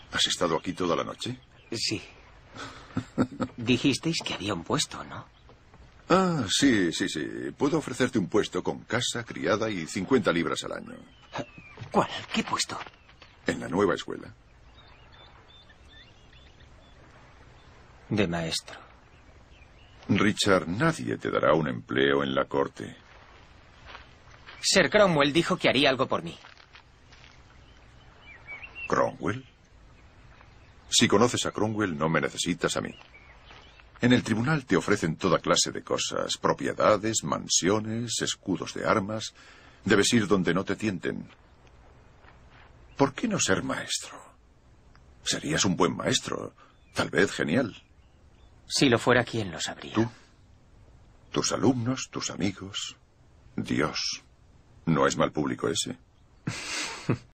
¿Has estado aquí toda la noche? Sí. Dijisteis que había un puesto, ¿no? Ah, sí. Puedo ofrecerte un puesto con casa, criada y 50 libras al año. ¿Cuál? ¿Qué puesto? En la nueva escuela. De maestro. Richard, nadie te dará un empleo en la corte. Sir Cromwell dijo que haría algo por mí. ¿Cromwell? Si conoces a Cromwell, no me necesitas a mí. En el tribunal te ofrecen toda clase de cosas. Propiedades, mansiones, escudos de armas. Debes ir donde no te tienten. ¿Por qué no ser maestro? Serías un buen maestro. Tal vez genial. Si lo fuera, ¿quién lo sabría? Tú. Tus alumnos, tus amigos. Dios. ¿No es mal público ese?